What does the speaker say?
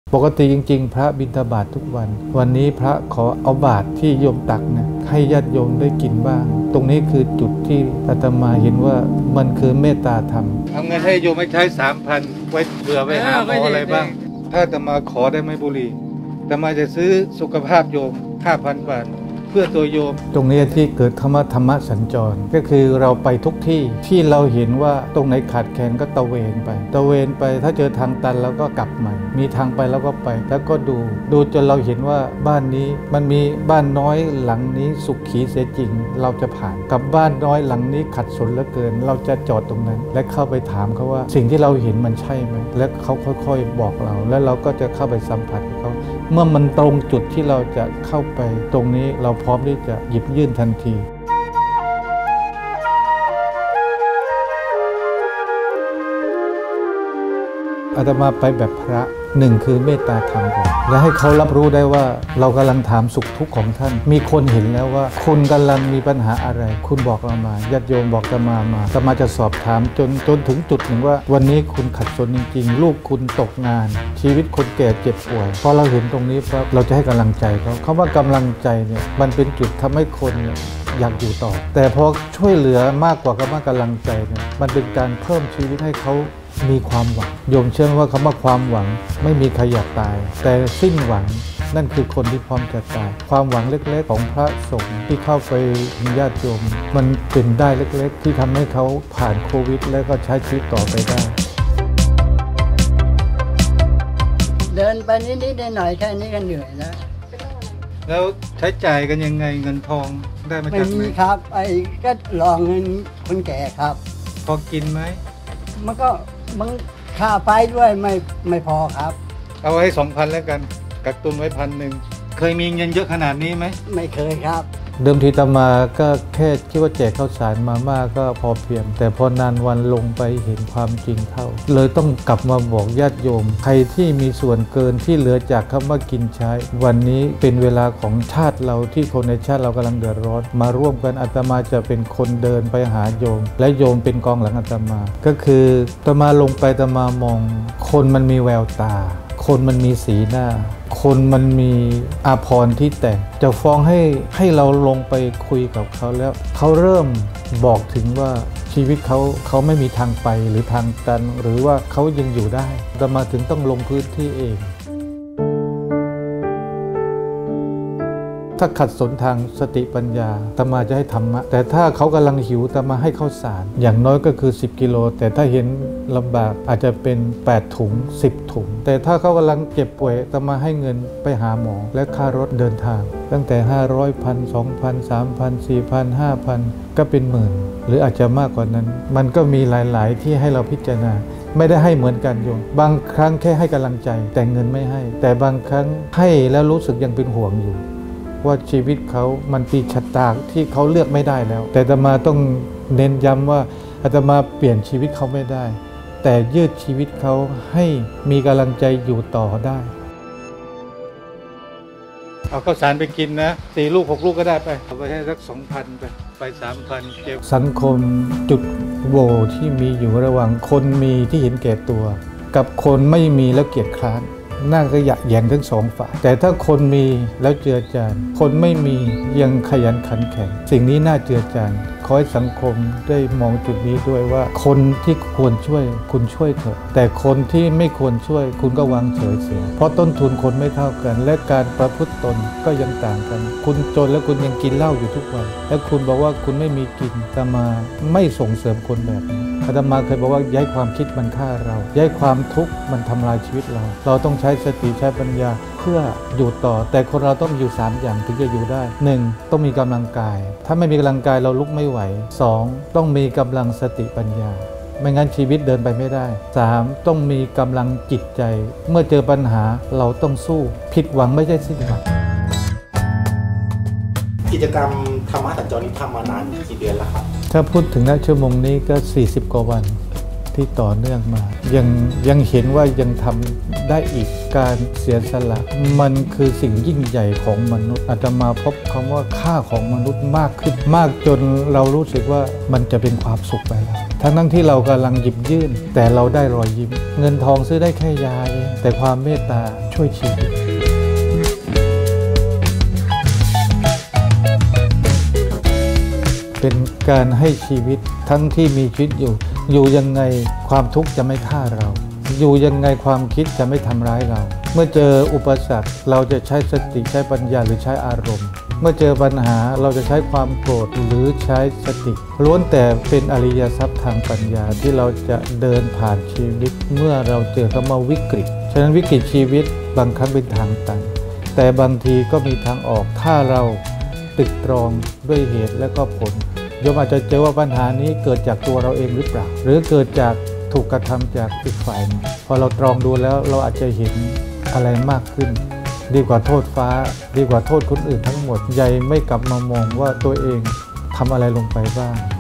ปกติจริงๆพระบิณฑบาตทุกวันนี้พระขอเอาบาตรที่โยมตักนะให้ญาติโยมได้กินบ้างตรงนี้คือจุดที่อาตมาเห็นว่ามันคือเมตตาธรรมเอาเงินให้โยมไม่ใช้ 3,000 ไว้เผื่อไปหาหมออะไรบ้างถ้าอาตมาขอได้ไหมบุรีอาตมาจะซื้อสุขภาพโยม 5,000 บาทเพื่อตัวโยมตรงนี้ที่เกิดคำว่าธรรมสัญจรก็คือเราไปทุกที่ที่เราเห็นว่าตรงไหนขาดแคลนก็ตะเวนไปถ้าเจอทางตันเราก็กลับใหม่มีทางไปแล้วก็ไปแล้วก็ดูจนเราเห็นว่าบ้านนี้มันมีบ้านน้อยหลังนี้สุขีเสียจริงเราจะผ่านกับบ้านน้อยหลังนี้ขัดสนเหลือเกินเราจะจอดตรงนั้นและเข้าไปถามเขาว่าสิ่งที่เราเห็นมันใช่ไหมและเขาค่อยๆบอกเราแล้วเราก็จะเข้าไปสัมผัสเขาเมื่อมันตรงจุดที่เราจะเข้าไปตรงนี้เราพร้อมที่จะหยิบยื่นทันทีอาตมาไปแบบพระหนึ่งคือเมตตาธรรมก่อนและให้เขารับรู้ได้ว่าเรากำลังถามสุขทุกข์ของท่านมีคนเห็นแล้วว่าคุณกำลังมีปัญหาอะไรคุณบอกเรามาญาติโยมบอกอาตมาจะสอบถามจนถึงจุดหนึ่งว่าวันนี้คุณขัดสนจริงๆลูกคุณตกงานชีวิตคนแก่เจ็บป่วยพอเราเห็นตรงนี้ปั๊บเราจะให้กำลังใจเขาคำว่ากำลังใจเนี่ยมันเป็นจุดทำให้คนอยากอยู่ต่อแต่พอช่วยเหลือมากกว่าคำว่ากำลังใจเนี่ยมันเป็นการเพิ่มชีวิตให้เขามีความหวังโยมเชื่อว่าคำว่าความหวังไม่มีใครอยากตายแต่สิ้นหวังนั่นคือคนที่พร้อมจะตายความหวังเล็กๆของพระสงฆ์ที่เข้าไปมีญาติโยมมันเป็นได้เล็กๆที่ทำให้เขาผ่านโควิดแล้วก็ใช้ชีวิตต่อไปได้เดินไปนิดๆหน่อยๆแค่นี้ก็เหนื่อยแล้วใช้จ่ายกันยังไงเงินทองได้มาจากไหนไม่มีครับก็รอเงินคนแก่ครับพอกินไหมมันค่าไฟด้วยไม่พอครับเอาไว้ 2,000 แล้วกันกักตุนไว้ 1,000 เคยมีเงินเยอะขนาดนี้ไหมไม่เคยครับเดิมทีอาตมาก็แค่คิดว่าแจกข้าวสารมามากก็พอเพียงแต่พอนานวันลงไปเห็นความจริงเข้าเลยต้องกลับมาบอกญาติโยมใครที่มีส่วนเกินที่เหลือจากคำว่ากินใช้วันนี้เป็นเวลาของชาติเราที่คนในชาติเรากำลังเดือดร้อนมาร่วมกันอาตมาจะเป็นคนเดินไปหาโยมและโยมเป็นกองหลังอาตมาก็คืออาตมาลงไปอาตมามองคนมันมีแววตาคนมันมีสีหน้าคนมันมีอาภรณ์ที่แต่งจะฟ้องให้เราลงไปคุยกับเขาแล้วเขาเริ่มบอกถึงว่าชีวิตเขาไม่มีทางไปหรือทางตันหรือว่าเขายังอยู่ได้แต่มาถึงต้องลงพื้นที่เองถ้าขัดสนทางสติปัญญาอาตมาจะให้ธรรมะแต่ถ้าเขากำลังหิวอาตมาให้ข้าวสารอย่างน้อยก็คือ10 กิโลแต่ถ้าเห็นลำบากอาจจะเป็น8 ถุง10 ถุงแต่ถ้าเขากำลังเจ็บป่วยอาตมาให้เงินไปหาหมอและค่ารถเดินทางตั้งแต่500 1,000 2,000 3,000 4,000 5,000ก็เป็นหมื่นหรืออาจจะมากกว่านั้นมันก็มีหลายๆที่ให้เราพิจารณาไม่ได้ให้เหมือนกันโยมบางครั้งแค่ให้กำลังใจแต่เงินไม่ให้แต่บางครั้งให้แล้วรู้สึกยังเป็นห่วงอยู่ว่าชีวิตเขามันปีชะตาที่เขาเลือกไม่ได้แล้วแต่อาตมาต้องเน้นย้ำว่าอาตมาเปลี่ยนชีวิตเขาไม่ได้แต่ยืดชีวิตเขาให้มีกำลังใจอยู่ต่อได้เอาข้าวสารไปกินนะ4 ลูก 6 ลูกก็ได้ไปเอาไปให้สัก 2,000 ไป 3,000 เก็บสังคมจุดโหว่ที่มีอยู่ระหว่างคนมีที่เห็นแก่ตัวกับคนไม่มีแล้วเกียจคร้านน่าจะหยักแย่งทั้งสองฝ่ายแต่ถ้าคนมีแล้วเจือจานคนไม่มียังขยันขันแข็งสิ่งนี้น่าเจือจานขอให้สังคมได้มองจุดนี้ด้วยว่าคนที่ควรช่วยคุณช่วยเถอะแต่คนที่ไม่ควรช่วยคุณก็วางเฉยเสียเพราะต้นทุนคนไม่เท่ากันและการประพฤติตนก็ยังต่างกันคุณจนแล้วคุณยังกินเหล้าอยู่ทุกวันและคุณบอกว่าคุณไม่มีกินอาตมาไม่ส่งเสริมคนแบบนี้อาตมาเคยบอกว่าย้ายความคิดมันฆ่าเราย้ายความทุกข์มันทำลายชีวิตเราต้องใช้สติใช้ปัญญาเพื่ออยู่ต่อแต่คนเราต้องอยู่3 อย่างถึงจะอยู่ได้ 1. ต้องมีกำลังกายถ้าไม่มีกำลังกายเราลุกไม่ไหว 2. ต้องมีกำลังสติปัญญาไม่งั้นชีวิตเดินไปไม่ได้ 3. ต้องมีกำลังจิตใจเมื่อเจอปัญหาเราต้องสู้ผิดหวังไม่ใช่สิ้นหวังกิจกรรมธรรมะสัญจรนี้ทำมานานกี่เดือนแล้วครับถ้าพูดถึงณชั่วโมงนี้ก็40 กว่าวันที่ต่อเนื่องมายังเห็นว่ายังทำได้อีกการเสียสละมันคือสิ่งยิ่งใหญ่ของมนุษย์อาตมาพบคำว่าค่าของมนุษย์มากขึ้นมากจนเรารู้สึกว่ามันจะเป็นความสุขไปแล้วทั้งที่เรากำลังหยิบยื่นแต่เราได้รอยยิ้มเงินทองซื้อได้แค่ยาเองแต่ความเมตตาช่วยชีวิตเป็นการให้ชีวิตทั้งที่มีชีวิตอยู่ยังไงความทุกข์จะไม่ฆ่าเราอยู่ยังไงความคิดจะไม่ทำร้ายเราเมื่อเจออุปสรรคเราจะใช้สติใช้ปัญญาหรือใช้อารมณ์เมื่อเจอปัญหาเราจะใช้ความโกรธหรือใช้สติล้วนแต่เป็นอริยทรัพย์ทางปัญญาที่เราจะเดินผ่านชีวิตเมื่อเราเจอคำว่าวิกฤตฉะนั้นวิกฤตชีวิตบางครั้งเป็นทางตันแต่บางทีก็มีทางออกถ้าเราตรึกตรองด้วยเหตุและก็ผลโยมอาจจะเจอว่าปัญหานี้เกิดจากตัวเราเองหรือเปล่าหรือเกิดจากถูกกระทำจากอีกฝ่ายพอเราตรองดูแล้วเราอาจจะเห็นอะไรมากขึ้นดีกว่าโทษฟ้าดีกว่าโทษคนอื่นทั้งหมดใหญ่ไม่กลับมามองว่าตัวเองทำอะไรลงไปบ้าง